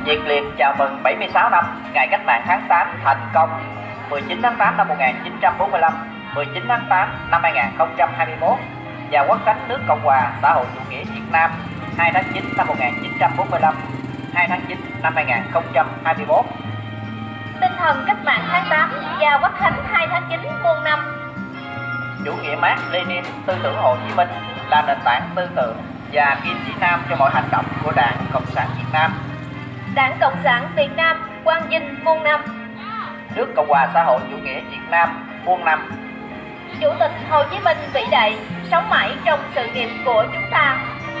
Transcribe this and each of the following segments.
nhiệt liệt chào mừng 76 năm Ngày Cách mạng tháng 8 thành công 19 tháng 8 năm 1945, 19 tháng 8 năm 2021 và Quốc khánh nước Cộng hòa xã hội chủ nghĩa Việt Nam 2 tháng 9 năm 1945, 2 tháng 9 năm 2021. Tinh thần cách mạng tháng 8 và Quốc khánh 2 tháng 9 muôn năm. Chủ nghĩa Mác Lênin, tư tưởng Hồ Chí Minh là nền tảng tư tưởng và kim chỉ nam cho mọi hành động của Đảng Cộng sản Việt Nam. Đảng Cộng sản Việt Nam quang vinh muôn năm. Nước Cộng hòa xã hội chủ nghĩa Việt Nam muôn năm. Chủ tịch Hồ Chí Minh vĩ đại, sống mãi trong sự nghiệp của chúng ta.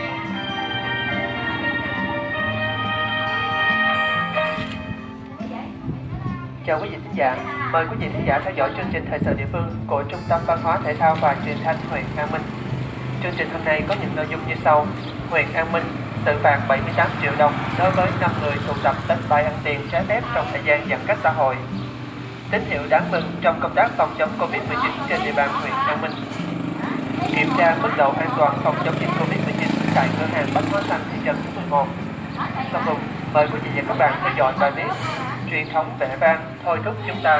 Chào quý vị thính giả, mời quý vị thính giả theo dõi chương trình Thời sự địa phương của Trung tâm Văn hóa Thể thao và Truyền thanh huyện An Minh. Chương trình hôm nay có những nội dung như sau: huyện An Minh xử phạt 78 triệu đồng đối với 5 người tụ tập đánh bài ăn tiền trái phép trong thời gian giãn cách xã hội. Tín hiệu đáng mừng trong công tác phòng chống Covid-19 trên địa bàn huyện An Minh. Kiểm tra mức độ an toàn phòng chống dịch Covid-19 tại cửa hàng bách hóa xanh thị trấn thứ 11. Sau cùng, mời quý vị và các bạn theo dõi bài viết Truyền thống vẻ vang thôi thúc chúng ta.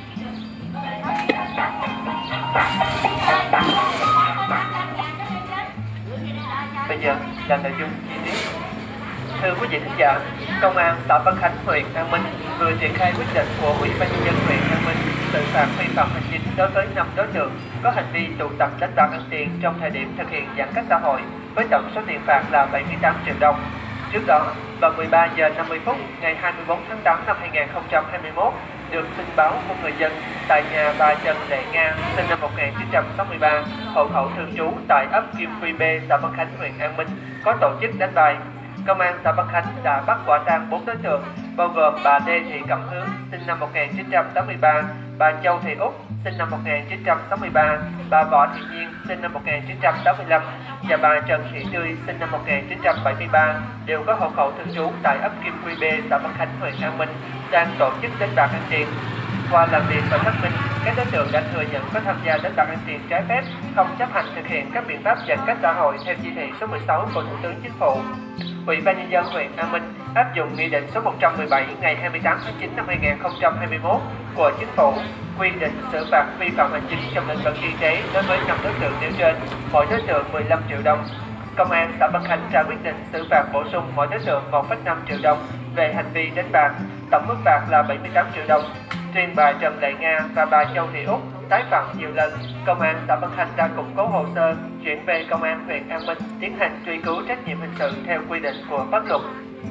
Bây giờ là nội dung chi tiết. Thưa quý vị thính giả, Công an xã Vân Khánh, huyện An Minh vừa triển khai quyết định của Ủy ban nhân dân huyện An Minh xử phạt vi phạm hành chính đối với 5 đối tượng có hành vi tụ tập đánh bạc ăn tiền trong thời điểm thực hiện giãn cách xã hội với tổng số tiền phạt là 78 triệu đồng. Trước đó, vào 13 giờ 50 phút ngày 24 tháng 8 năm 2021, được tin báo của người dân tại nhà bà Trần Lệ Nga, sinh năm 1963, hộ khẩu thường trú tại ấp Kim Quy B, xã Vân Khánh, huyện An Minh, có tổ chức đánh bài. Công an xã Vân Khánh đã bắt quả tang 4 đối tượng, bao gồm bà Lê Thị Cẩm Hướng, sinh năm 1983, bà Châu Thị Úc, sinh năm 1963, bà Võ Thị Nhiên, sinh năm 1985 và bà Trần Thị Tươi, sinh năm 1973, đều có hộ khẩu thường trú tại ấp Kim Quy B, xã Vân Khánh, huyện An Minh, đang tổ chức đánh bạc ăn tiền. Qua làm việc và xác minh, các đối tượng đã thừa nhận có tham gia đánh bạc ăn tiền trái phép, không chấp hành thực hiện các biện pháp giãn cách xã hội theo chỉ thị số 16 của Thủ tướng Chính phủ. Ủy ban nhân dân huyện An Minh áp dụng nghị định số 117 ngày 28 tháng 9 năm 2021 của Chính phủ quy định xử phạt vi phạm hành chính trong lĩnh vực y tế đối với 5 đối tượng nêu trên, mỗi đối tượng 15 triệu đồng. Công an xã Vân Khánh ra quyết định xử phạt bổ sung mỗi đối tượng 1,5 triệu đồng về hành vi đánh bạc, tổng mức phạt là 78 triệu đồng. Riêng bà Trần Lệ Nga và bà Châu Thị Úc tái phạm nhiều lần, Công an xã Vân Khánh đã củng cố hồ sơ chuyển về Công an huyện An Minh tiến hành truy cứu trách nhiệm hình sự theo quy định của pháp luật.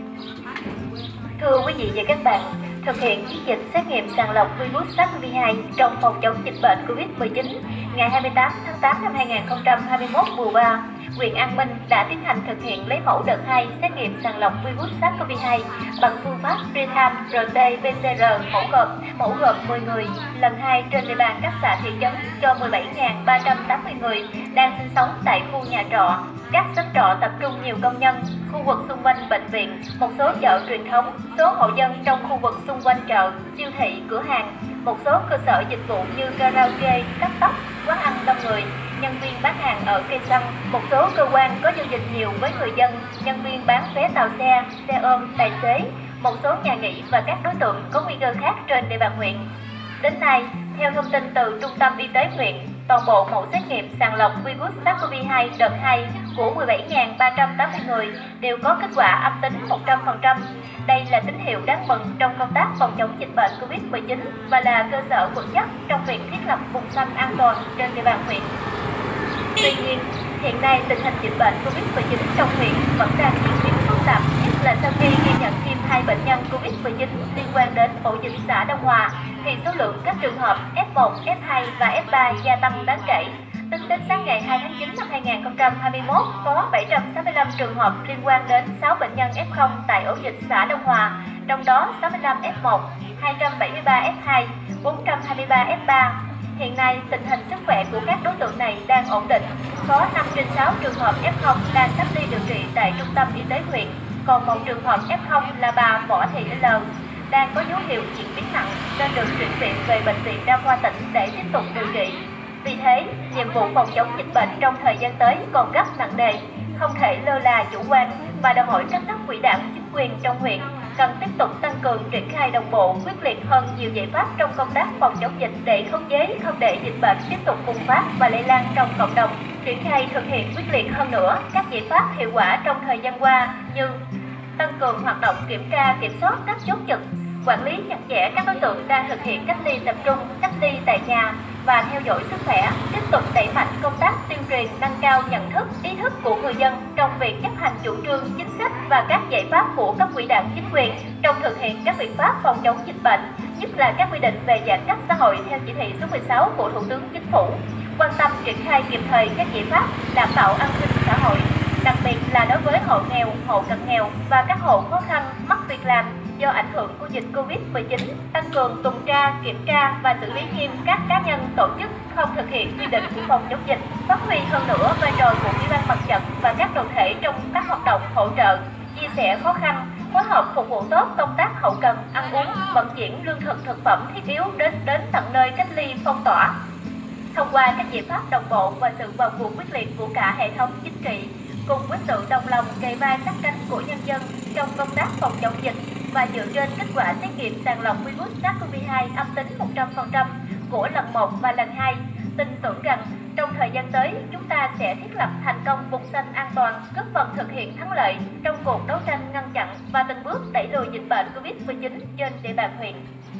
Thưa quý vị và các bạn, thực hiện chiến dịch xét nghiệm sàng lọc virus SARS-CoV-2 trong phòng chống dịch bệnh Covid-19 ngày 28 tháng 8 năm 2021 vừa qua, huyện An Minh đã tiến hành thực hiện lấy mẫu đợt 2 xét nghiệm sàng lọc virus SARS-CoV-2 bằng phương pháp real-time RT-PCR mẫu gộp 10 người lần 2 trên địa bàn các xã thị trấn cho 17.380 người đang sinh sống tại khu nhà trọ, các xóm trọ tập trung nhiều công nhân, khu vực xung quanh bệnh viện, một số chợ truyền thống, số hộ dân trong khu vực xung quanh chợ, siêu thị, cửa hàng, một số cơ sở dịch vụ như karaoke, cắt tóc, quán ăn đông người, nhân viên bán hàng ở cây xăng, một số cơ quan có giao dịch nhiều với người dân, nhân viên bán vé tàu xe, xe ôm, tài xế, một số nhà nghỉ và các đối tượng có nguy cơ khác trên địa bàn huyện. Đến nay, theo thông tin từ Trung tâm Y tế huyện, toàn bộ mẫu xét nghiệm sàng lọc virus SARS-CoV-2 đợt 2 của 17.380 người đều có kết quả âm tính 100%. Đây là tín hiệu đáng mừng trong công tác phòng chống dịch bệnh Covid-19 và là cơ sở vững chắc trong việc thiết lập vùng xanh an toàn trên địa bàn huyện. Tuy nhiên, hiện nay tình hình dịch bệnh Covid-19 trong huyện vẫn đang diễn biến phức tạp, nhất là sau khi ghi nhận thêm 2 bệnh nhân Covid-19 liên quan đến ổ dịch xã Đông Hòa, thì số lượng các trường hợp F1, F2 và F3 gia tăng đáng kể. Tính đến sáng ngày 2 tháng 9 năm 2021, có 765 trường hợp liên quan đến 6 bệnh nhân F0 tại ổ dịch xã Đông Hòa, trong đó 65 F1, 273 F2, 423 F3. Hiện nay, tình hình sức khỏe của các đối tượng này đang ổn định. Có 5 trên 6 trường hợp F0 đang cách ly điều trị tại trung tâm y tế huyện, còn một trường hợp F0 là bà Võ Thị L đang có dấu hiệu diễn biến nặng nên được chuyển viện về bệnh viện đa khoa tỉnh để tiếp tục điều trị. Vì thế, nhiệm vụ phòng chống dịch bệnh trong thời gian tới còn rất nặng nề, không thể lơ là chủ quan và đòi hỏi các cấp ủy đảng chính quyền trong huyện cần tiếp tục tăng cường triển khai đồng bộ, quyết liệt hơn nhiều giải pháp trong công tác phòng chống dịch để khống chế, không để dịch bệnh tiếp tục bùng phát và lây lan trong cộng đồng. Triển khai thực hiện quyết liệt hơn nữa các giải pháp hiệu quả trong thời gian qua như tăng cường hoạt động kiểm tra, kiểm soát các chốt trực, quản lý chặt chẽ các đối tượng đang thực hiện cách ly tập trung, cách ly tại nhà và theo dõi sức khỏe, tiếp tục đẩy mạnh công tác tuyên truyền, nâng cao nhận thức, ý thức của người dân trong việc chấp hành chủ trương, chính sách và các giải pháp của cấp ủy đảng, chính quyền trong thực hiện các biện pháp phòng chống dịch bệnh, nhất là các quy định về giãn cách xã hội theo chỉ thị số 16 của Thủ tướng Chính phủ. Quan tâm triển khai kịp thời các giải pháp đảm bảo an sinh xã hội, đặc biệt là đối với hộ nghèo, hộ cận nghèo và các hộ khó khăn mất việc làm do ảnh hưởng của dịch Covid-19, tăng cường tuần tra, kiểm tra và xử lý nghiêm các cá nhân, tổ chức không thực hiện quy định của phòng chống dịch, phát huy hơn nữa vai trò của Ủy ban Mặt trận và các đoàn thể trong các hoạt động hỗ trợ, chia sẻ khó khăn, phối hợp phục vụ tốt công tác hậu cần, ăn uống, vận chuyển lương thực, thực phẩm thiết yếu đến tận nơi cách ly phong tỏa. Thông qua các giải pháp đồng bộ và sự vào cuộc quyết liệt của cả hệ thống chính trị, cùng với sự đồng lòng kề vai sát cánh của nhân dân trong công tác phòng chống dịch và dựa trên kết quả xét nghiệm sàng lọc virus SARS-CoV-2 âm tính 100% của lần 1 và lần 2, tin tưởng rằng trong thời gian tới chúng ta sẽ thiết lập thành công vùng xanh an toàn, góp phần thực hiện thắng lợi trong cuộc đấu tranh ngăn chặn và từng bước đẩy lùi dịch bệnh Covid-19 trên địa bàn huyện.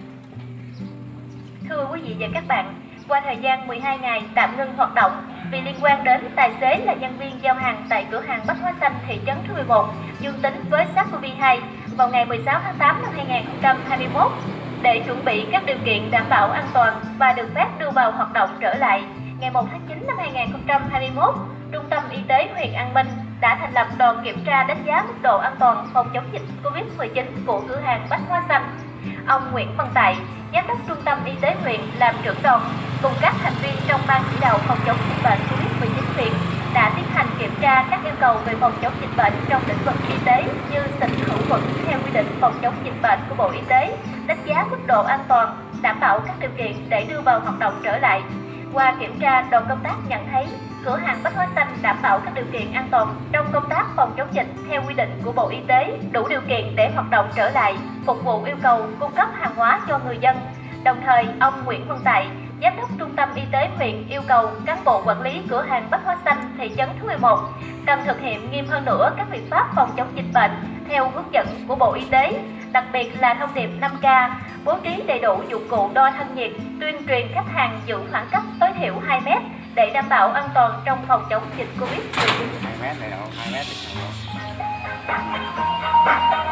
Thưa quý vị và các bạn, qua thời gian 12 ngày tạm ngưng hoạt động vì liên quan đến tài xế là nhân viên giao hàng tại cửa hàng Bách Hóa Xanh thị trấn Thứ 11 dương tính với SARS-CoV-2 vào ngày 16 tháng 8 năm 2021. Để chuẩn bị các điều kiện đảm bảo an toàn và được phép đưa vào hoạt động trở lại, ngày 1 tháng 9 năm 2021, Trung tâm Y tế huyện An Minh đã thành lập đoàn kiểm tra đánh giá mức độ an toàn phòng chống dịch Covid-19 của cửa hàng Bách Hóa Xanh. Ông Nguyễn Văn Tại, Giám đốc Trung tâm Y tế huyện làm trưởng đoàn, cùng các thành viên trong ban chỉ đạo phòng chống dịch bệnh Covid-19 huyện đã tiến hành kiểm tra các yêu cầu về phòng chống dịch bệnh trong lĩnh vực y tế như xịt khử khuẩn theo quy định phòng chống dịch bệnh của Bộ Y tế, đánh giá mức độ an toàn, đảm bảo các điều kiện để đưa vào hoạt động trở lại. Qua kiểm tra, đoàn công tác nhận thấy cửa hàng Bách Hóa Xanh đảm bảo các điều kiện an toàn trong công tác phòng chống dịch theo quy định của Bộ Y tế, đủ điều kiện để hoạt động trở lại, phục vụ yêu cầu cung cấp hàng hóa cho người dân. Đồng thời, ông Nguyễn Văn Tại, Giám đốc Trung tâm Y tế huyện yêu cầu cán bộ quản lý cửa hàng Bách Hóa Xanh thị trấn Thứ 11 cần thực hiện nghiêm hơn nữa các biện pháp phòng chống dịch bệnh theo hướng dẫn của Bộ Y tế, đặc biệt là thông điệp 5K, bố trí đầy đủ dụng cụ đo thân nhiệt, tuyên truyền khách hàng giữ khoảng cách tối thiểu 2 mét để đảm bảo an toàn trong phòng chống dịch Covid-19. 2 mét này đâu, 2 mét thì